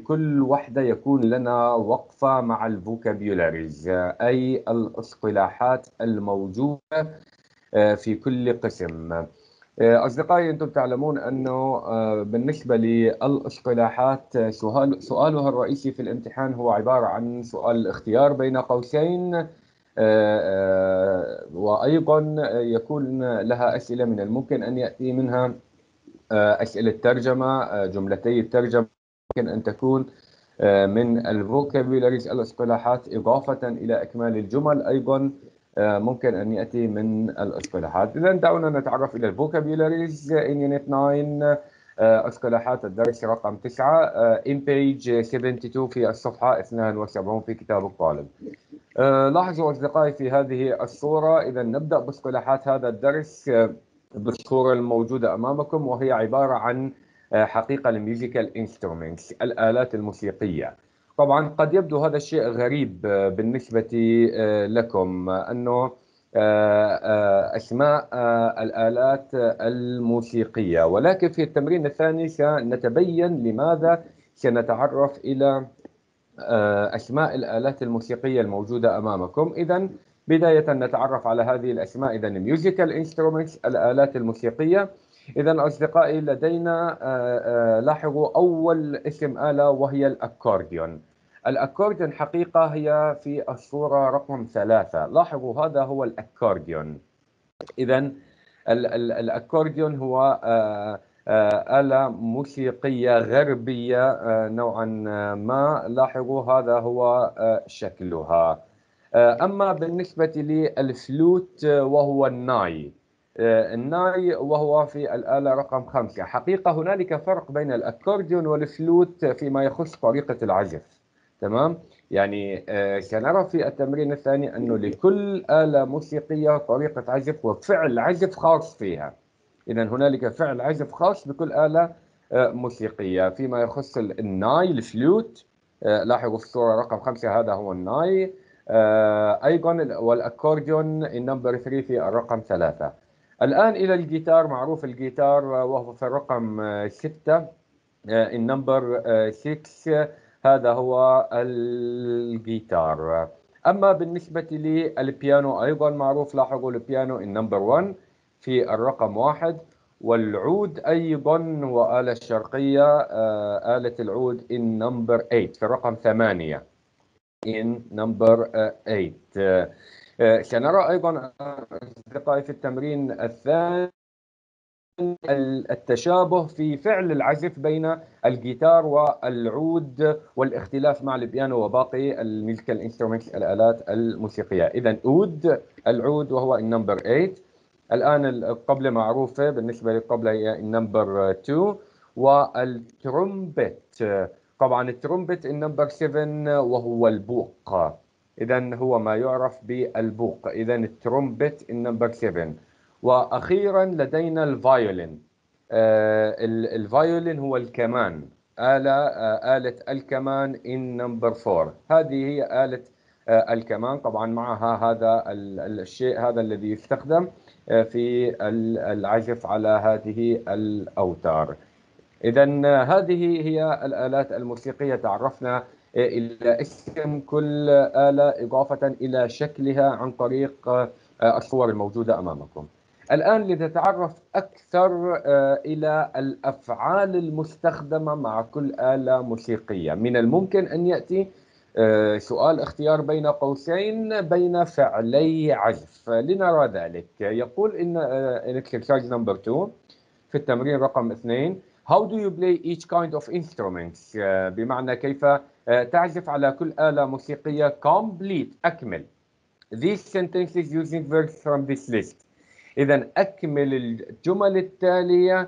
كل وحدة يكون لنا وقفة مع الفوكابيولاريز، أي الاصطلاحات الموجودة في كل قسم. أصدقائي، أنتم تعلمون أنه بالنسبة للاصطلاحات سؤالها الرئيسي في الامتحان هو عبارة عن سؤال الاختيار بين قوسين، وأيضا يكون لها أسئلة من الممكن أن يأتي منها أسئلة ترجمة، جملتي الترجمة ممكن أن تكون من الفوكابيولاريز الاصطلاحات، إضافة إلى إكمال الجمل أيضا ممكن أن يأتي من الاصطلاحات. إذا دعونا نتعرف إلى الفوكابيولاريز in Unit 9، اصطلاحات الدرس رقم 9 in page 72 في الصفحة 72 في كتاب الطالب. لاحظوا أصدقائي في هذه الصورة، إذا نبدأ باصطلاحات هذا الدرس بالصورة الموجودة أمامكم، وهي عبارة عن حقيقة الميوزيكال انسترومنتس، الآلات الموسيقية. طبعا قد يبدو هذا الشيء غريب بالنسبة لكم، أنه أسماء الآلات الموسيقية، ولكن في التمرين الثاني سنتبين لماذا سنتعرف إلى أسماء الآلات الموسيقية الموجودة أمامكم. إذا بداية نتعرف على هذه الأسماء. إذا musical instruments، الآلات الموسيقية. إذا أصدقائي لدينا لاحظوا أول اسم آلة وهي الأكورديون. الأكورديون حقيقة هي في الصورة رقم 3. لاحظوا هذا هو الأكورديون. إذا الأكورديون هو آلة موسيقية غربية نوعا ما. لاحظوا هذا هو شكلها. أما بالنسبة للفلوت وهو الناي، الناي وهو في الآلة رقم 5. حقيقة هنالك فرق بين الأكورديون والفلوت فيما يخص طريقة العزف. تمام؟ يعني سنرى في التمرين الثاني أنه لكل آلة موسيقية طريقة عزف وفعل عزف خاص فيها. إذا هنالك فعل عزف خاص بكل آلة موسيقية. فيما يخص الناي، الفلوت، لاحظوا في الصورة رقم 5 هذا هو الناي. أيضا والأكورديون النمبر 3 في الرقم 3. الآن إلى الجيتار. معروف الجيتار وهو في الرقم 6، النمبر 6 هذا هو الجيتار. أما بالنسبة للبيانو أيضا معروف. لاحظوا البيانو النمبر 1 في الرقم 1، والعود أيضا وآلة شرقية، آلة العود النمبر 8 في الرقم 8 in number 8. سنرى أيضا أصدقائي في التمرين الثاني التشابه في فعل العزف بين الجيتار والعود، والاختلاف مع البيانو وباقي الميوزيكال انسترومنتس، الآلات الموسيقية. إذا العود وهو النمبر 8. الآن القبلة معروفة، بالنسبة للقبلة هي النمبر 2. والترومبت، طبعا الترومبت النمبر 7 وهو البوق. إذا هو ما يعرف بالبوق. إذا الترومبت النمبر 7. وأخيرا لدينا الفايولين. الفايولين هو الكمان، آلة الكمان النمبر 4. هذه هي آلة الكمان. طبعا معها هذا الشيء هذا الذي يستخدم في العزف على هذه الأوتار. إذا هذه هي الآلات الموسيقية. تعرفنا إلى اسم كل آلة إضافة إلى شكلها عن طريق الصور الموجودة أمامكم. الآن لنتعرف أكثر إلى الأفعال المستخدمة مع كل آلة موسيقية. من الممكن أن يأتي سؤال اختيار بين قوسين بين فعلي عزف. لنرى ذلك. يقول إن exercise number 2 في التمرين رقم 2: How do you play each kind of instruments؟ بمعنى كيف تعزف على كل آلة موسيقية. Complete، أكمل. These sentences using verbs from this list. إذا أكمل الجمل التالية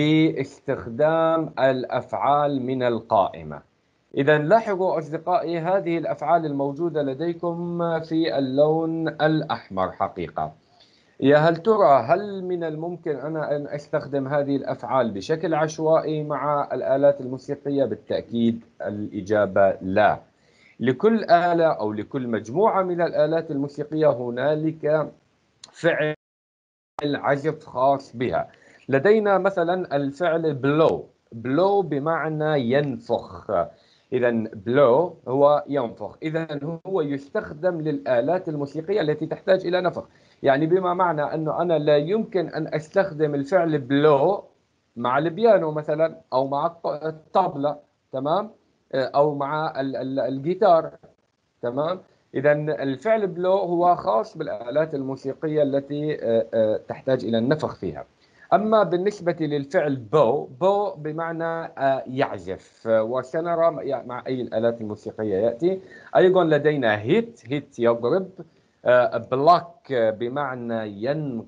باستخدام الأفعال من القائمة. إذا لاحظوا أصدقائي هذه الأفعال الموجودة لديكم في اللون الأحمر. حقيقة هل ترى هل من الممكن أنا أن أستخدم هذه الأفعال بشكل عشوائي مع الآلات الموسيقية؟ بالتأكيد الإجابة لا. لكل آلة أو لكل مجموعة من الآلات الموسيقية هنالك فعل عزف خاص بها. لدينا مثلا الفعل blow. blow بمعنى ينفخ. إذا بلو هو ينفخ، إذا هو يستخدم للآلات الموسيقية التي تحتاج إلى نفخ. يعني بما معنى أنه أنا لا يمكن أن أستخدم الفعل بلو مع البيانو مثلا، أو مع الطبلة، تمام، أو مع الجيتار، تمام. إذا الفعل بلو هو خاص بالآلات الموسيقية التي تحتاج إلى النفخ فيها. أما بالنسبة للفعل بو بمعنى يعزف، وسنرى مع أي الآلات الموسيقية يأتي. أيضا لدينا هيت يضرب، بلاك بمعنى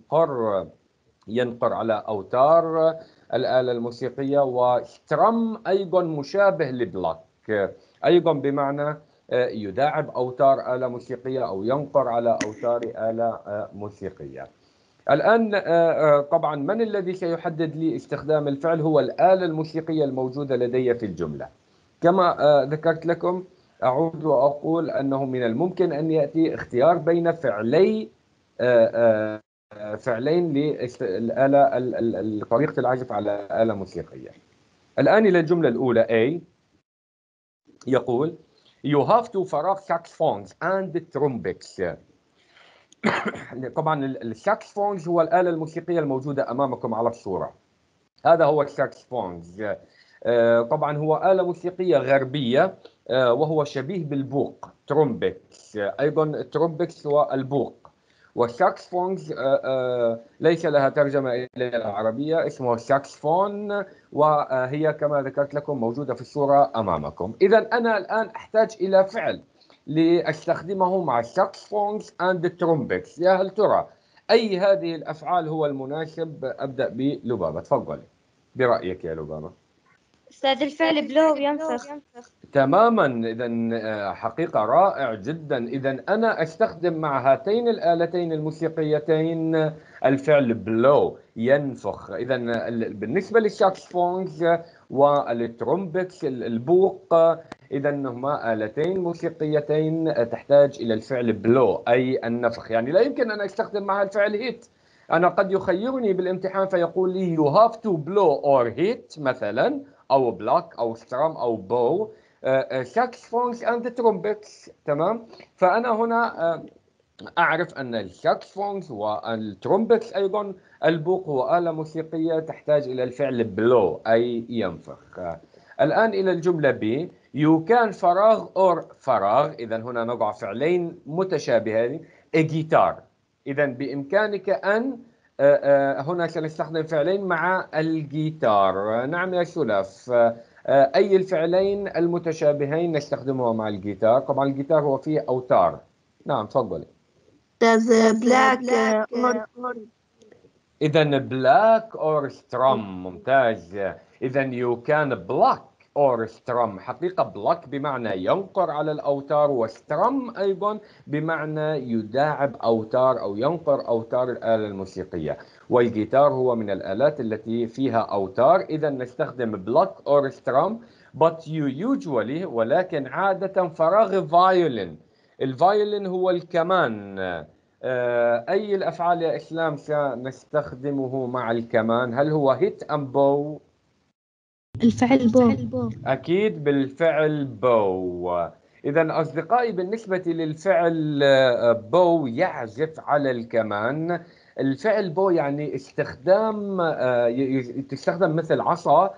ينقر على أوتار الآلة الموسيقية، وسترم أيضا مشابه لبلاك، أيضا بمعنى يداعب أوتار آلة موسيقية أو ينقر على أوتار آلة موسيقية. الآن طبعا من الذي سيحدد لي استخدام الفعل؟ هو الآلة الموسيقية الموجودة لدي في الجملة. كما ذكرت لكم، أعود وأقول أنه من الممكن أن يأتي اختيار بين فعلين للآلة، طريقة العزف على آلة موسيقية. الآن إلى الجملة الأولى. A يقول You have to فراغ saxophones and trompetes. طبعا الساكسفونز هو الآلة الموسيقية الموجودة أمامكم على الصورة. هذا هو الساكسفونز. طبعا هو آلة موسيقية غربية، وهو شبيه بالبوق، ترومبكس. أيضا الترومبكس هو البوق. والساكسفونز ليس لها ترجمة إلى العربية، اسمه ساكسفون، وهي كما ذكرت لكم موجودة في الصورة أمامكم. إذا أنا الآن أحتاج إلى فعل لأستخدمه مع الساكسفونز and الترومبكس. يا هل ترى أي هذه الأفعال هو المناسب؟ أبدأ بلبابة، تفضلي برأيك يا لبابة. أستاذ الفعل بلو ينفخ. تماما، إذا حقيقة رائع جدا. إذا أنا أستخدم مع هاتين الآلتين الموسيقيتين الفعل بلو، ينفخ. إذا بالنسبة للساكسفونز والترومبكس البوق، إذا هما آلتين موسيقيتين تحتاج إلى الفعل بلو أي النفخ. يعني لا يمكن أن أستخدم معها الفعل هيت. أنا قد يخيرني بالامتحان فيقول لي you have to blow or hit مثلا، أو بلاك أو سترام أو بو، ساكسفونز اند ترومبتس، تمام. فأنا هنا أعرف أن الساكسفونز والترومبتس أيضا البوق هو آلة موسيقية تحتاج إلى الفعل بلو أي ينفخ. الآن إلى الجملة B you can فراغ or فراغ. إذا هنا نضع فعلين متشابهين. a guitar، إذا بإمكانك أن هنا سنستخدم فعلين مع الجيتار. نعم يا سلف، أي الفعلين المتشابهين نستخدمها مع الجيتار؟ طبعا الجيتار هو فيه أوتار. نعم تفضلي. بلاك إذا بلاك أور سترم، ممتاز. إذا يو كان بلاك أور سترم. حقيقة بلاك بمعنى ينقر على الأوتار، وسترم أيضا بمعنى يداعب أوتار أو ينقر أوتار الآلة الموسيقية. والجيتار هو من الآلات التي فيها أوتار، إذا نستخدم بلاك أور سترم. but you usually، ولكن عادة، فراغ فايولين. الفايولين هو الكمان. أي الأفعال يا إسلام سنستخدمه مع الكمان؟ هل هو هيت أم بو؟ الفعل بو. أكيد بالفعل بو. إذا أصدقائي، بالنسبة للفعل بو يعزف على الكمان، الفعل بو يعني تستخدم مثل عصا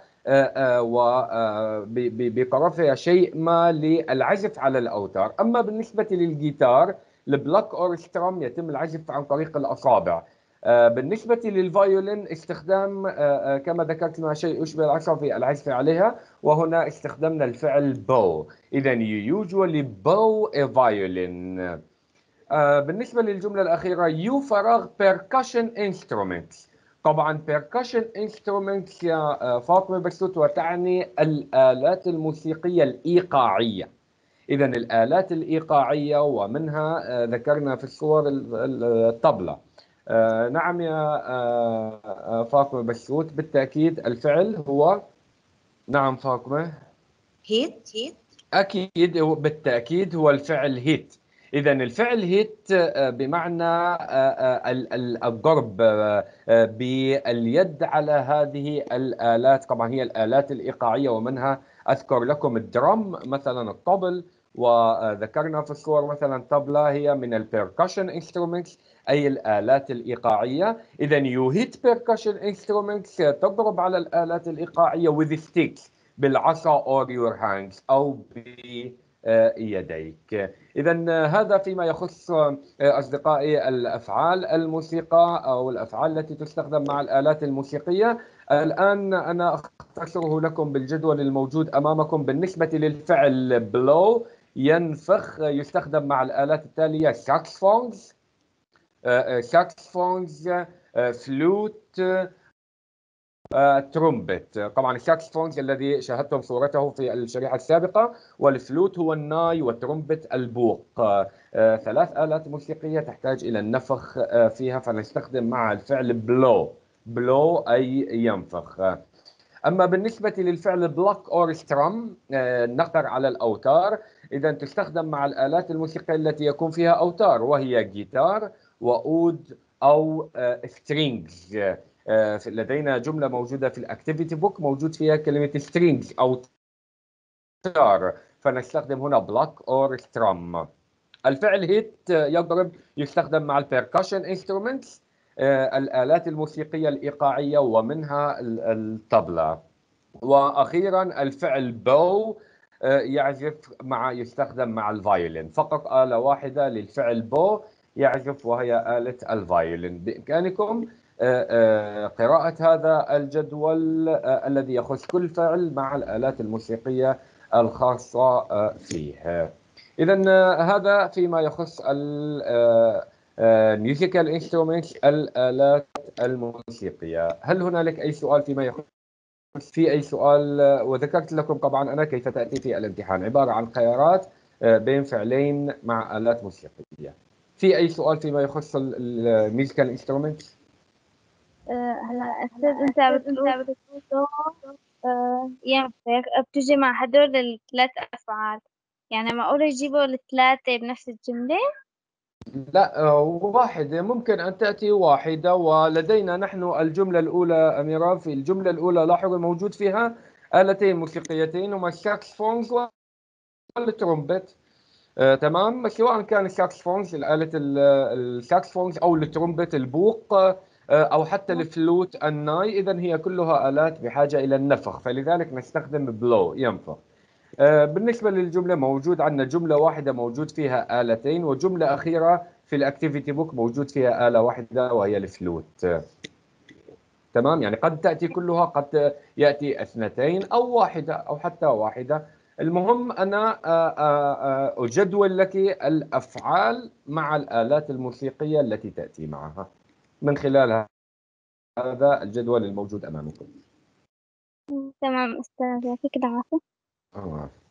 وبطرفها شيء ما للعزف على الأوتار. أما بالنسبة للجيتار البلاك أورسترام يتم العزف عن طريق الأصابع. بالنسبة للفايولين استخدام كما ذكرت لنا شيء يشبه العصا في العزف عليها، وهنا استخدمنا الفعل bow. إذا you usually bow a violin. بالنسبة للجملة الأخيرة you فراغ percussion instruments. طبعا percussion instruments يا فاطمة بسوت وتعني الآلات الموسيقية الإيقاعية. إذا الآلات الإيقاعية، ومنها ذكرنا في الصور الطبلة. نعم يا فاطمة بسوت، بالتأكيد الفعل هو، نعم فاطمة، هيت. أكيد بالتأكيد هو الفعل هيت. إذا الفعل هيت بمعنى الضرب باليد على هذه الآلات. طبعا هي الآلات الإيقاعية ومنها أذكر لكم الدرم مثلا الطبل، وذكرنا في الصور مثلا طبلة هي من البيركشن انسترومنتس أي الآلات الإيقاعية. إذا you hit percussion instruments تضرب على الآلات الإيقاعية with sticks بالعصا or your hands أو بيديك. إذا هذا فيما يخص أصدقائي الأفعال الموسيقى أو الأفعال التي تستخدم مع الآلات الموسيقية. الآن أنا أختصره لكم بالجدول الموجود أمامكم. بالنسبة للفعل blow ينفخ يستخدم مع الآلات التالية: ساكسفونز، فلوت، ترومبت. طبعا الساكسفونز الذي شاهدتم صورته في الشريحة السابقة، والفلوت هو الناي، والترومبت البوق. ثلاث آلات موسيقية تحتاج إلى النفخ فيها، فنستخدم مع الفعل بلو أي ينفخ. أما بالنسبة للفعل بلوك أور سترم نقر على الأوتار، إذا تستخدم مع الآلات الموسيقية التي يكون فيها أوتار، وهي جيتار وأود أو سترينجز. لدينا جملة موجودة في الأكتيفيتي بوك موجود فيها كلمة سترينجز أو أوتار، فنستخدم هنا بلوك أور سترم. الفعل هيت يضرب يستخدم مع البيركشن انسترومنتس الآلات الموسيقية الإيقاعية ومنها الطبلة. وأخيرا الفعل بو يعزف يستخدم مع الفايولين. فقط آلة واحدة للفعل بو يعزف وهي آلة الفايولين. بإمكانكم قراءة هذا الجدول الذي يخص كل فعل مع الآلات الموسيقية الخاصة فيه. إذا هذا فيما يخص الميوزيكال انسترومنتس الآلات الموسيقية. هل هنالك أي سؤال فيما يخص في أي سؤال؟ وذكرت لكم طبعا أنا كيف تأتي في الامتحان، عبارة عن خيارات بين فعلين مع آلات موسيقية. في أي سؤال فيما يخص الميوزيكال انسترومنتس؟ هلا أستاذ أنت بتقول ينفخ بتجي مع هدول الثلاث أفعال، يعني معقولة يجيبوا الثلاثة بنفس الجملة؟ لا، واحدة ممكن أن تأتي واحدة. ولدينا نحن الجملة الأولى أميرة، في الجملة الأولى لاحظوا موجود فيها آلتين موسيقيتين هما الساكسفونز والترومبت. تمام، سواء كان الساكسفونز الآلة الساكسفونز أو الترومبت البوق أو حتى الفلوت الناي، إذا هي كلها آلات بحاجة إلى النفخ، فلذلك نستخدم بلو ينفخ. بالنسبة للجملة موجود عندنا جملة واحدة موجود فيها آلتين، وجملة أخيرة في الأكتيفيتي بوك موجود فيها آلة واحدة وهي الفلوت. تمام، يعني قد تأتي كلها، قد يأتي اثنتين أو واحدة أو حتى واحدة. المهم أنا أجدول لك الأفعال مع الآلات الموسيقية التي تأتي معها من خلال هذا الجدول الموجود أمامكم. تمام أستاذ، يعطيك العافية.